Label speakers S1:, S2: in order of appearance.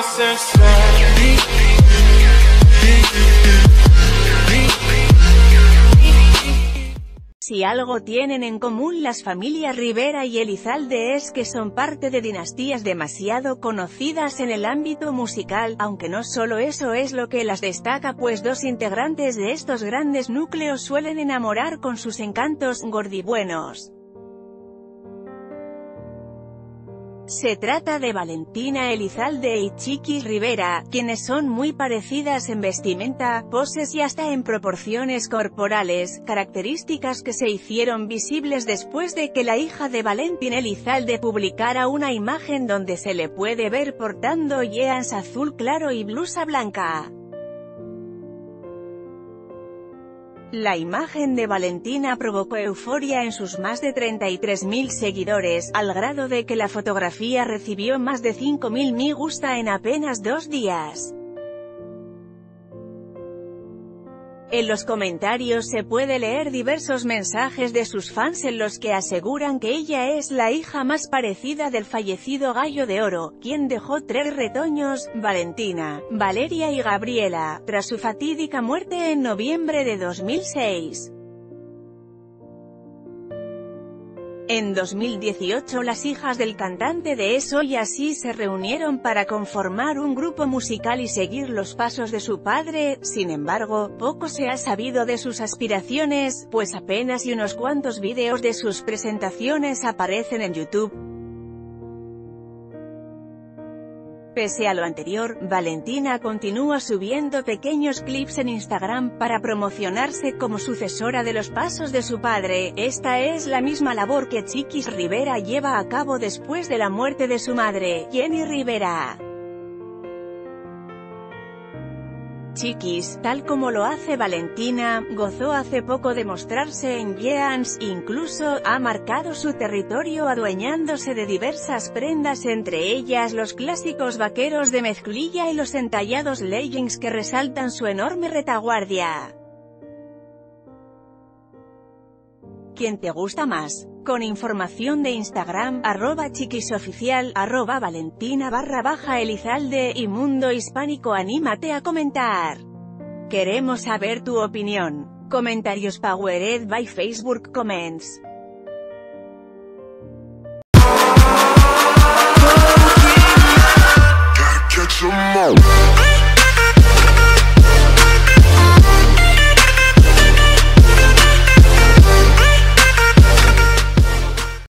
S1: Si algo tienen en común las familias Rivera y Elizalde es que son parte de dinastías demasiado conocidas en el ámbito musical, aunque no solo eso es lo que las destaca, pues dos integrantes de estos grandes núcleos suelen enamorar con sus encantos gordibuenos. Se trata de Valentina Elizalde y Chiquis Rivera, quienes son muy parecidas en vestimenta, poses y hasta en proporciones corporales, características que se hicieron visibles después de que la hija de Valentina Elizalde publicara una imagen donde se le puede ver portando jeans azul claro y blusa blanca. La imagen de Valentina provocó euforia en sus más de 33.000 seguidores, al grado de que la fotografía recibió más de 5.000 me gusta en apenas 2 días. En los comentarios se puede leer diversos mensajes de sus fans en los que aseguran que ella es la hija más parecida del fallecido Gallo de Oro, quien dejó 3 retoños, Valentina, Valeria y Gabriela, tras su fatídica muerte en noviembre de 2006. En 2018 las hijas del cantante de Eso y Así se reunieron para conformar un grupo musical y seguir los pasos de su padre. Sin embargo, poco se ha sabido de sus aspiraciones, pues apenas y unos cuantos vídeos de sus presentaciones aparecen en YouTube. Pese a lo anterior, Valentina continúa subiendo pequeños clips en Instagram para promocionarse como sucesora de los pasos de su padre. Esta es la misma labor que Chiquis Rivera lleva a cabo después de la muerte de su madre, Jenny Rivera. Chiquis, tal como lo hace Valentina, gozó hace poco de mostrarse en jeans, incluso ha marcado su territorio adueñándose de diversas prendas, entre ellas los clásicos vaqueros de mezclilla y los entallados leggings que resaltan su enorme retaguardia. ¿Quién te gusta más? Con información de Instagram, @chiquisoficial, @valentina_elizalde y Mundo Hispánico. Anímate a comentar. Queremos saber tu opinión. Comentarios powered by Facebook Comments.